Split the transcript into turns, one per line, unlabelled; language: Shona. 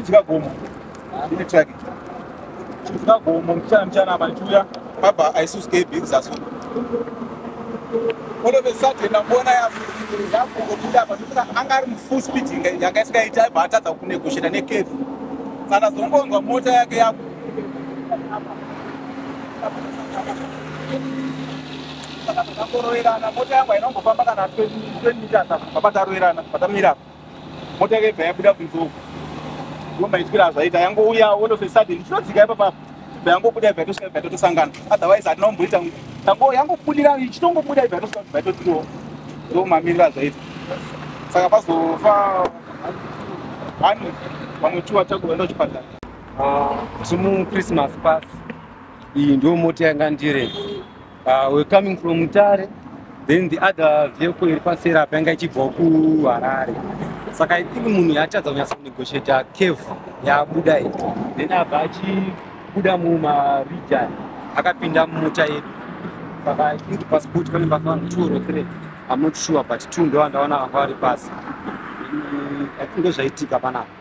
chitika gomo ine track chitika gomo mchana manchuya baba aisuske big zasu all of a sudden ndabona yakubuda basuka angari mu full speed yanga isikaita batadza kunegotiate nekefu kana zongonzwa mota yake yaku takoroerana mota yangu inongofamba kana 20 meters papataroerana patamira mota yake ibva yabuda kunzoko ndomaitikira zvaita yangouya all of a sudden chinodzika ipapa ibva yangobuda ibva yatosangana otherwise hatina kumboita yangobudira ichitongobuda ibva yatosangana ndomamirira zvaita saka pazofa vanhu vamwe chuva takuenda kuchipatara
timu Christmas pass iyi ndio mota yanga ndire we're coming from Mutare, then the other vehicle iri pasera panga ichibva kuHarare. Saka I think munhu yatadza kunyasa kunegotiate kefu yabuda iyi, then abva achibuda mumaregion akapinda mumota yedu. Saka I think passport pane pafanira 2 or 3, I'm not sure, but 2 ndo andaona vanga vari pasi. I think ndozvaitika panapa.